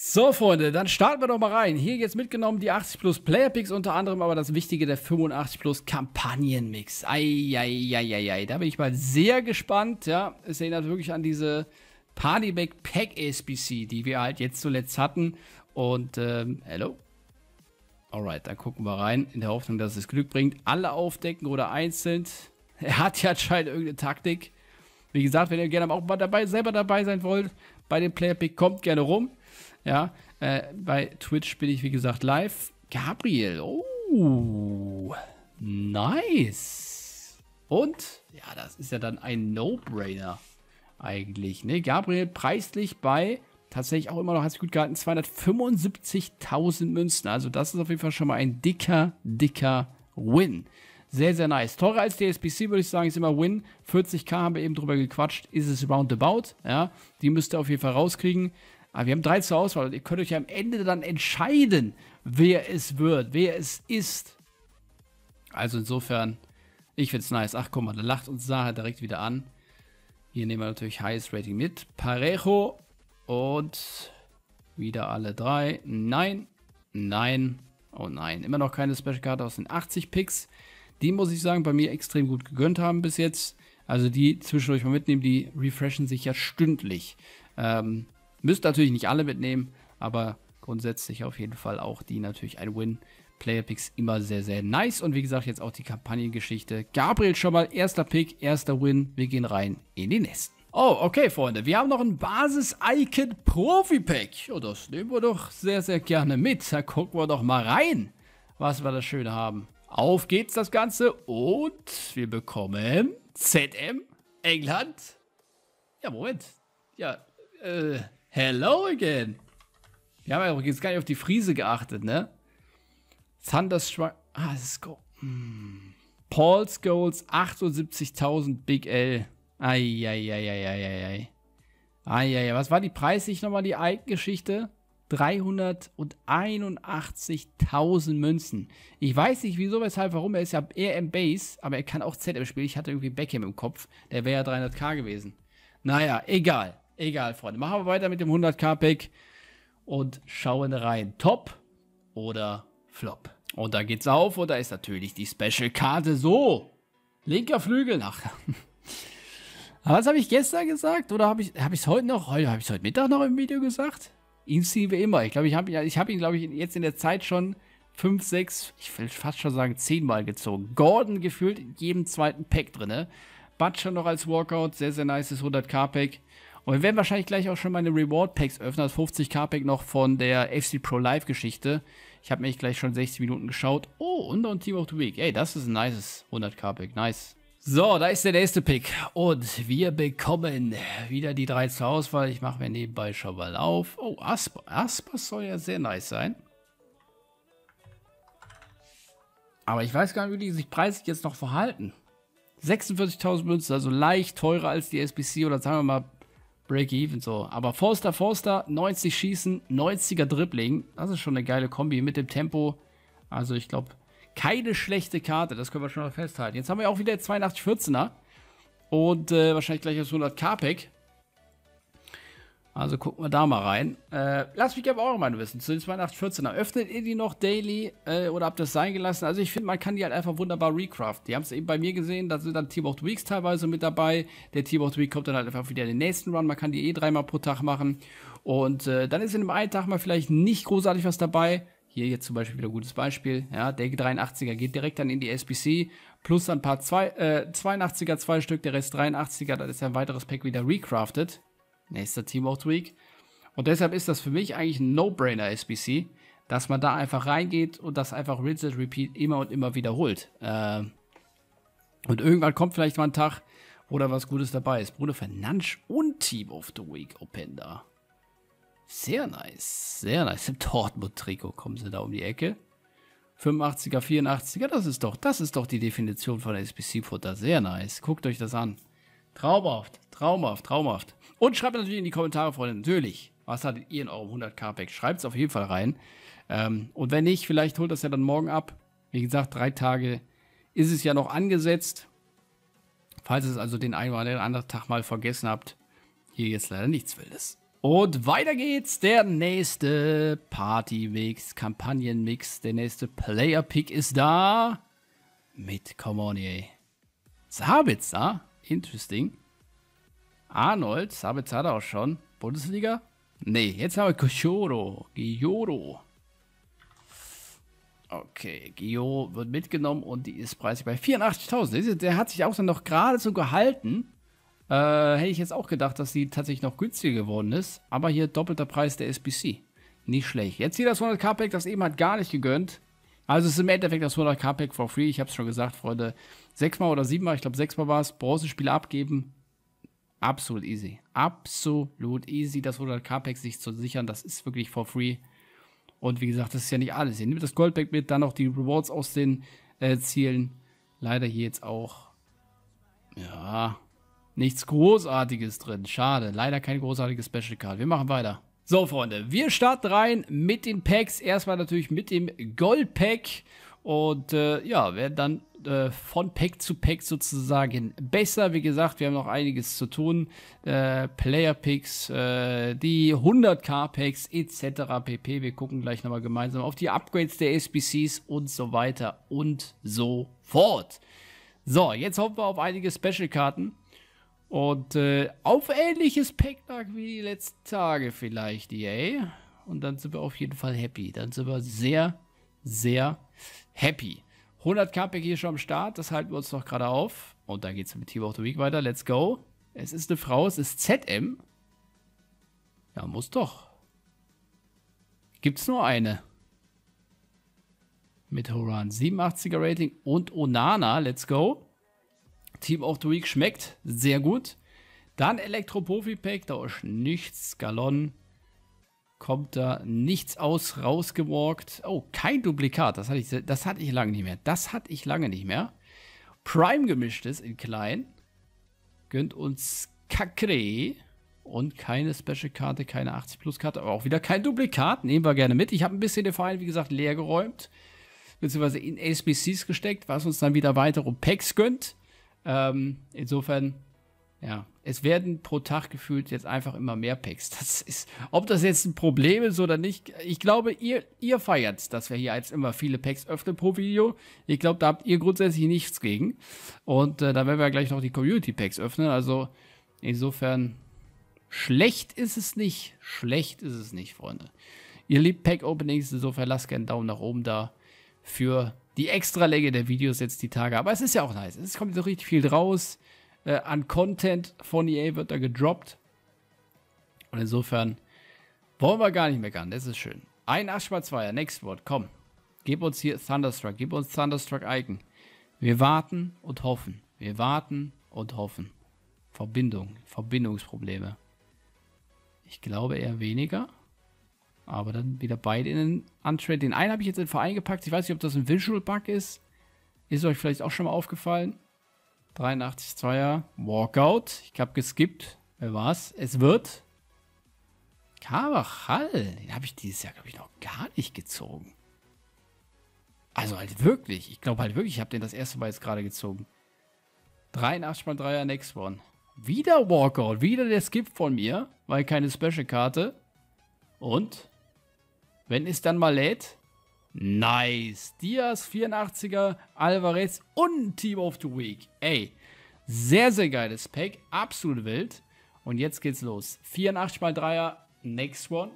So, Freunde, dann starten wir doch mal rein. Hier jetzt mitgenommen die 80 Plus Player Picks, unter anderem aber das Wichtige, der 85 Plus Kampagnenmix. Eieieiei, da bin ich mal sehr gespannt. Ja, es erinnert wirklich an diese Partyback Pack SBC, die wir halt jetzt zuletzt hatten. Und, hello? Alright, dann gucken wir rein, in der Hoffnung, dass es Glück bringt. Alle aufdecken oder einzeln. Er hat ja anscheinend irgendeine Taktik. Wie gesagt, wenn ihr gerne auch mal selber dabei sein wollt, bei dem Player Pick, kommt gerne rum. Ja, bei Twitch bin ich, wie gesagt, live. Gabriel, oh, nice. Und, ja, das ist ja dann ein No-Brainer eigentlich, ne? Gabriel preislich bei, tatsächlich auch immer noch, hat sich gut gehalten, 275.000 Münzen. Also das ist auf jeden Fall schon mal ein dicker Win. Sehr, sehr nice. Teurer als die SBC, würde ich sagen, ist immer Win. 40k haben wir eben drüber gequatscht, ist es roundabout, ja. Die müsst ihr auf jeden Fall rauskriegen. Aber wir haben 3 zur Auswahl und ihr könnt euch ja am Ende dann entscheiden, wer es wird, wer es ist. Also insofern, ich finde es nice. Ach guck mal, da lacht uns Saha direkt wieder an. Hier nehmen wir natürlich Highest Rating mit. Parejo und wieder alle 3. Nein, nein, oh nein. Immer noch keine Special Karte aus den 80 Picks. Die muss ich sagen, bei mir extrem gut gegönnt haben bis jetzt. Also die zwischendurch mal mitnehmen, die refreshen sich ja stündlich. Müsst natürlich nicht alle mitnehmen, aber grundsätzlich auf jeden Fall auch die natürlich ein Win. Player Picks immer sehr, sehr nice. Und wie gesagt, jetzt auch die Kampagnengeschichte. Gabriel schon mal erster Pick, erster Win. Wir gehen rein in die nächsten. Oh, okay, Freunde. Wir haben noch ein Basis-Icon-Profi-Pack. Ja, das nehmen wir doch sehr, sehr gerne mit. Da gucken wir doch mal rein, was wir da schön haben. Auf geht's das Ganze und wir bekommen ZM England. Ja, Moment. Ja, hello again. Wir haben ja jetzt gar nicht auf die Friese geachtet, ne? Thunderstruck. Ah, das ist go. Paul Scholes, 78.000 Big L. Eieieiei. Was war die preislich nochmal, die Icon-Geschichte? 381.000 Münzen. Ich weiß nicht, wieso, weshalb, warum. Er ist ja eher im Base, aber er kann auch ZM spielen. Ich hatte irgendwie Beckham im Kopf. Der wäre ja 300k gewesen. Naja, egal. Egal, Freunde. Machen wir weiter mit dem 100k-Pack und schauen rein. Top oder Flop. Und da geht's auf und da ist natürlich die Special-Karte so. Linker Flügel nach. Was habe ich gestern gesagt? Oder habe ich es heute noch? Habe ich es heute Mittag noch im Video gesagt? Ihn ziehen wir immer. Ich glaube, ich hab ihn, glaube ich, jetzt in der Zeit schon 5, 6, ich will fast schon sagen 10 Mal gezogen. Gordon gefühlt in jedem zweiten Pack drin. Butcher noch als Walkout. Sehr, sehr nice 100k-Pack. Und wir werden wahrscheinlich gleich auch schon meine Reward-Packs öffnen. Das 50k-Pack noch von der FC Pro Live-Geschichte. Ich habe mir gleich schon 60 Minuten geschaut. Oh, und noch ein Team of the Week. Ey, das ist ein nices 100k-Pack. Nice. So, da ist der nächste Pick. Und wir bekommen wieder die 3 zur Auswahl. Ich mache mir nebenbei schon mal auf. Oh, Asper. Asper soll ja sehr nice sein. Aber ich weiß gar nicht, wie die sich preislich jetzt noch verhalten. 46.000 Münzen, also leicht teurer als die SBC oder sagen wir mal Break-Even so. Aber Forster, 90 Schießen, 90er Dribbling. Das ist schon eine geile Kombi mit dem Tempo. Also ich glaube, keine schlechte Karte. Das können wir schon mal festhalten. Jetzt haben wir auch wieder 8214er. Und wahrscheinlich gleich das 100k-Pack. Also gucken wir da mal rein. Lasst mich aber auch mal wissen. Zu den 8214er. Öffnet ihr die noch daily oder habt ihr das sein gelassen? Also ich finde, man kann die halt einfach wunderbar recraften. Die haben es eben bei mir gesehen. Da sind dann Team of the Weeks teilweise mit dabei. Der Team of the Week kommt dann halt einfach wieder in den nächsten Run. Man kann die 3-mal pro Tag machen. Und dann ist in einem einen Tag mal vielleicht nicht großartig was dabei. Hier jetzt zum Beispiel wieder ein gutes Beispiel. Ja, der 83er geht direkt dann in die SBC. Plus dann ein paar 82er, 2 Stück. Der Rest 83er. Das ist ja ein weiteres Pack wieder recraftet. Nächster Team of the Week. Und deshalb ist das für mich eigentlich ein No-Brainer SBC, dass man da einfach reingeht und das einfach Rinse and Repeat immer und immer wiederholt. Und irgendwann kommt vielleicht mal ein Tag, wo da was Gutes dabei ist. Bruno Fernandes und Team of the Week Open da. Sehr nice. Sehr nice. Im Dortmund-Trikot kommen sie da um die Ecke. 85er, 84er, das ist doch die Definition von SBC-Futter. Sehr nice. Guckt euch das an. Traumhaft. Und schreibt natürlich in die Kommentare, Freunde, natürlich, was hattet ihr in eurem 100k-Pack? Schreibt es auf jeden Fall rein. Und wenn nicht, vielleicht holt das ja dann morgen ab. Wie gesagt, 3 Tage ist es ja noch angesetzt. Falls ihr es also den einen oder anderen Tag mal vergessen habt, hier jetzt leider nichts Wildes. Und weiter geht's. Der nächste Party-Mix, Kampagnen-Mix, der nächste Player-Pick ist da. Mit, come on, ey. Sabitzer, interesting. Arnold, Sabitzer hat er auch schon. Bundesliga? Nee, jetzt haben wir Gioro. Okay, Gio wird mitgenommen und die ist preislich bei 84.000. Der hat sich auch dann noch gerade so gehalten. Hätte ich jetzt auch gedacht, dass die tatsächlich noch günstiger geworden ist. Aber hier doppelter Preis der SBC. Nicht schlecht. Jetzt hier das 100k-Pack, das eben hat gar nicht gegönnt. Also es ist im Endeffekt das 100k-Pack for free. Ich habe es schon gesagt, Freunde. 6-mal oder 7-mal, ich glaube 6-mal war es. Bronzespiele abgeben. Absolut easy. Absolut easy, das 100k-Pack sich zu sichern. Das ist wirklich for free. Und wie gesagt, das ist ja nicht alles. Ihr nehmt das Goldpack mit, dann noch die Rewards aus den Zielen. Leider hier jetzt auch, ja, nichts Großartiges drin. Schade. Leider keine großartige Special Card. Wir machen weiter. So, Freunde, wir starten rein mit den Packs. Erstmal natürlich mit dem Goldpack. Und ja, werden dann von Pack zu Pack sozusagen besser. Wie gesagt, wir haben noch einiges zu tun. Player-Picks, die 100k-Packs etc. pp. Wir gucken gleich nochmal gemeinsam auf die Upgrades der SBCs und so weiter und so fort. So, jetzt hoffen wir auf einige Special-Karten. Und auf ähnliches Pack-Lag wie die letzten Tage vielleicht, EA. Und dann sind wir auf jeden Fall happy. Dann sind wir sehr, sehr happy. 100k-Pack hier schon am Start, das halten wir uns noch gerade auf. Und dann geht es mit Team of the Week weiter. Let's go. Es ist eine Frau, es ist ZM. Ja, muss doch. Gibt's nur eine. Mit Horan. 87er Rating und Onana. Let's go. Team of the Week schmeckt sehr gut. Dann Elektro-Profi-Pack, da ist nichts. Galon. Kommt da nichts rausgewalkt. Oh, kein Duplikat. Das hatte ich lange nicht mehr. Prime gemischtes in klein. Gönnt uns Kakre. Und keine Special-Karte, keine 80-Plus-Karte. Aber auch wieder kein Duplikat. Nehmen wir gerne mit. Ich habe ein bisschen den Verein, wie gesagt, leer geräumt. Beziehungsweise in SBCs gesteckt, was uns dann wieder weitere Packs gönnt. Insofern, ja, es werden pro Tag gefühlt jetzt einfach immer mehr Packs. Das ist, ob das jetzt ein Problem ist oder nicht, ich glaube, ihr feiert, dass wir hier jetzt immer viele Packs öffnen pro Video. Ich glaube, da habt ihr grundsätzlich nichts gegen. Und da werden wir gleich noch die Community Packs öffnen. Also insofern, schlecht ist es nicht. Schlecht ist es nicht, Freunde. Ihr liebt Pack Openings, insofern lasst gerne einen Daumen nach oben da für die Extralänge der Videos jetzt die Tage. Aber es ist ja auch nice. Es kommt so richtig viel raus. An Content von EA wird da gedroppt. Und insofern wollen wir gar nicht meckern. Das ist schön. Ein 8x2er. Next Word. Komm. Gib uns hier Thunderstruck. Gib uns Thunderstruck Icon. Wir warten und hoffen. Wir warten und hoffen. Verbindungsprobleme. Ich glaube eher weniger. Aber dann wieder beide in den Untrade. Den einen habe ich jetzt in den Verein gepackt. Ich weiß nicht, ob das ein Visual Bug ist. Ist euch vielleicht auch schon mal aufgefallen. 83-2er. Walkout. Ich habe geskippt. Wer war's? Es wird Carvajal. Den habe ich dieses Jahr, glaube ich, noch gar nicht gezogen. Also halt wirklich. Ich glaube halt wirklich, ich habe den das erste Mal jetzt gerade gezogen. 83x3er Next One. Wieder Walkout. Wieder der Skip von mir. Weil keine Special-Karte. Und wenn es dann mal lädt, nice. Diaz, 84er, Alvarez und Team of the Week. Ey, sehr, sehr geiles Pack. Absolut wild. Und jetzt geht's los. 84x3er, Next One.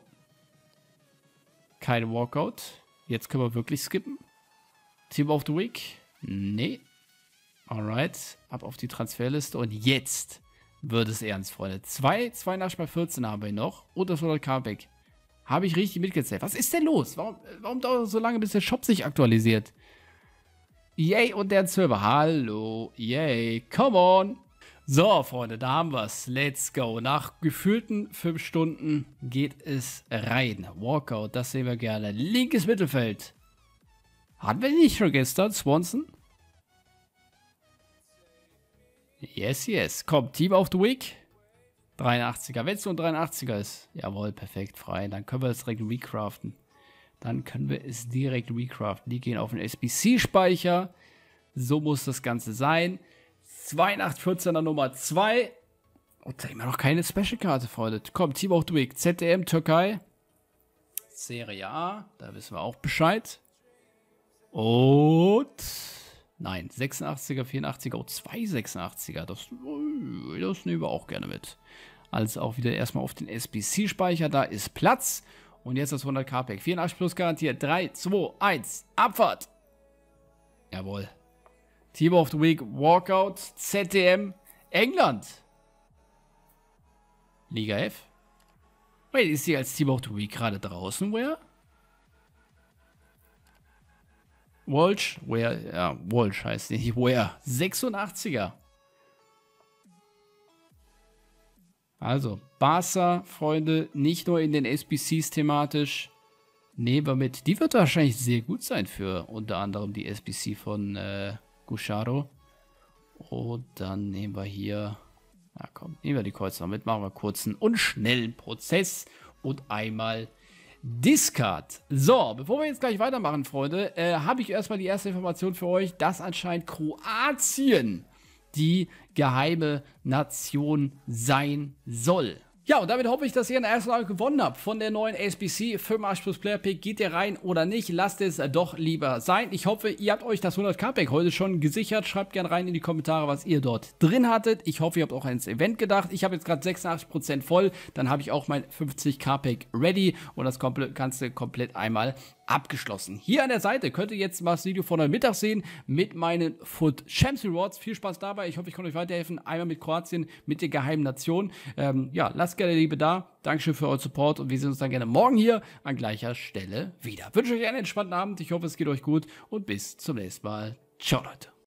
Kein Walkout. Jetzt können wir wirklich skippen. Team of the Week. Nee. Alright. Ab auf die Transferliste. Und jetzt wird es ernst, Freunde. 82x14 haben wir noch. Und das 100k-Pack. Habe ich richtig mitgezählt. Was ist denn los? Warum dauert es so lange, bis der Shop sich aktualisiert? Yay und der Server. Hallo. Yay. Come on. So, Freunde, da haben wir es. Let's go. Nach gefühlten 5 Stunden geht es rein. Walkout, das sehen wir gerne. Linkes Mittelfeld. Hatten wir nicht schon gestern? Swanson? Yes, yes. Komm, Team of the Week. 83er. Wenn es so ein 83er ist. Jawohl, perfekt, frei. Dann können wir es direkt recraften. Die gehen auf den SBC-Speicher. So muss das Ganze sein. 8214er Nummer 2. Und da immer noch keine Special-Karte, Freunde. Komm, Team of the Week. ZDM, Türkei. Serie A. Da wissen wir auch Bescheid. Und... Nein, 86er, 84er, oh, 286er. Das nehmen wir auch gerne mit. Also auch wieder erstmal auf den SBC-Speicher. Da ist Platz. Und jetzt das 100k-Pack. 84 plus garantiert. 3, 2, 1. Abfahrt. Jawohl. Team of the Week. Walkout. ZDM. England. Liga F. Wait, ist sie als Team of the Week gerade draußen? Where? Walsh? Where? Ja, Walsh heißt nicht. Where? 86er. Also, Barca, Freunde, nicht nur in den SBCs thematisch. Nehmen wir mit. Die wird wahrscheinlich sehr gut sein für unter anderem die SBC von Gusharo. Und dann nehmen wir hier... Na komm, nehmen wir die Kreuzer mit, machen wir kurzen und schnellen Prozess und einmal Discard. So, bevor wir jetzt gleich weitermachen, Freunde, habe ich erstmal die erste Information für euch, dass anscheinend Kroatien die geheime Nation sein soll. Ja, und damit hoffe ich, dass ihr in der ersten Runde gewonnen habt von der neuen SBC 85 plus Player Pick. Geht ihr rein oder nicht? Lasst es doch lieber sein. Ich hoffe, ihr habt euch das 100k Pack heute schon gesichert. Schreibt gerne rein in die Kommentare, was ihr dort drin hattet. Ich hoffe, ihr habt auch ans Event gedacht. Ich habe jetzt gerade 86% voll. Dann habe ich auch mein 50k Pack ready und das Ganze komplett einmal abgeschlossen. Hier an der Seite könnt ihr jetzt mal das Video von heute Mittag sehen mit meinen Foot Champs Rewards. Viel Spaß dabei. Ich hoffe, ich konnte euch weiterhelfen. Einmal mit Kroatien, mit der geheimen Nation. Ja, lasst gerne Liebe da. Dankeschön für euren Support und wir sehen uns dann gerne morgen hier an gleicher Stelle wieder. Ich wünsche euch einen entspannten Abend. Ich hoffe, es geht euch gut und bis zum nächsten Mal. Ciao, Leute.